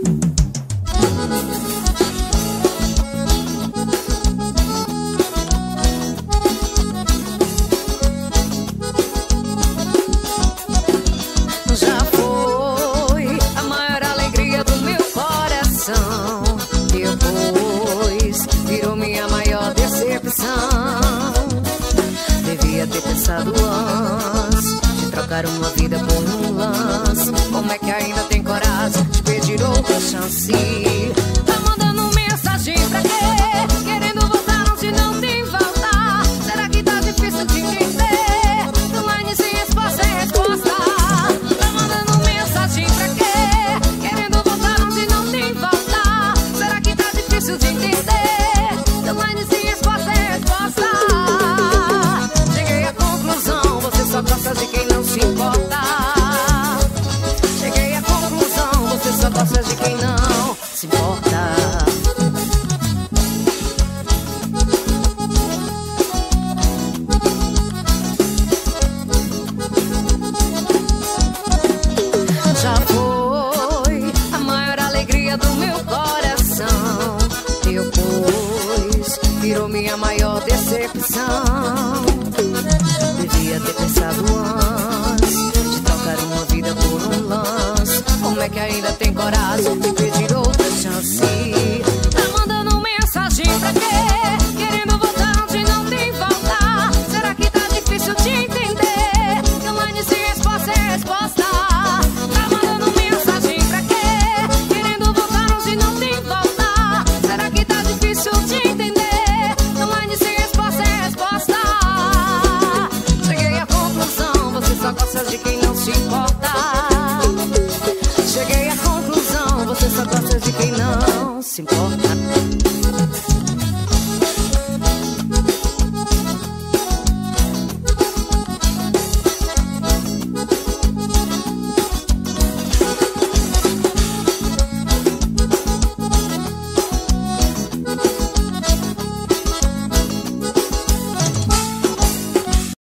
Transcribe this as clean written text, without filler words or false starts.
Uma vida por um lance. Como é que ainda tem coragem de pedir outra chance? Tá mandando mensagem pra quê? Querendo voltar onde não tem volta. Será que tá difícil de entender? Online sem resposta é resposta. Tá mandando mensagem pra quê? Querendo voltar onde não tem volta. Será que tá difícil de entender? Online sem resposta é resposta. Cheguei à conclusão, você só gosta de quem não se importa. Cheguei à conclusão, você só gosta de quem não se importa. Já foi a maior alegria do meu coração. Depois virou minha maior decepção. Devia ter pensado antes de trocar uma vida por um lance. Como é que ainda tem coragem de pedir outra chance? Tá mandando mensagem pra quê? Querendo voltar onde não tem volta. Será que tá difícil de entender? Online sem resposta é resposta. Tá mandando mensagem pra quê? Querendo voltar onde não tem volta. Será que tá difícil de entender? Online sem resposta é resposta. Cheguei à conclusão, você só gosta de quem não se importa. Cheguei à conclusão, você só gosta de quem não se importa.